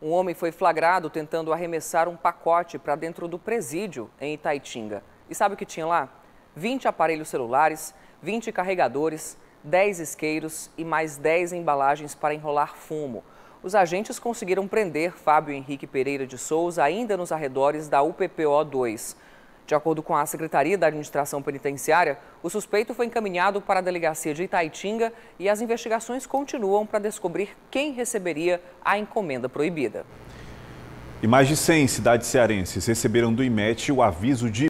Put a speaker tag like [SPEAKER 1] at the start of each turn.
[SPEAKER 1] Um homem foi flagrado tentando arremessar um pacote para dentro do presídio em Itaitinga. E sabe o que tinha lá? 20 aparelhos celulares, 20 carregadores, 10 isqueiros e mais 10 embalagens para enrolar fumo. Os agentes conseguiram prender Fábio Henrique Pereira de Souza ainda nos arredores da UPPO 2. De acordo com a Secretaria da Administração Penitenciária, o suspeito foi encaminhado para a delegacia de Itaitinga e as investigações continuam para descobrir quem receberia a encomenda proibida.
[SPEAKER 2] E mais de 100 cidades cearenses receberam do IMET o aviso de